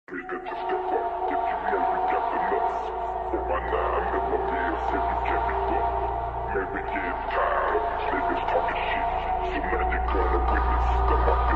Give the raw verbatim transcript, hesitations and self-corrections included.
Nigga, just step up. If you know we got the nuts. For my nine millimeters, if you can't be fucked. Man, we get tired of these niggas talking shit. So now you're gonna witness that my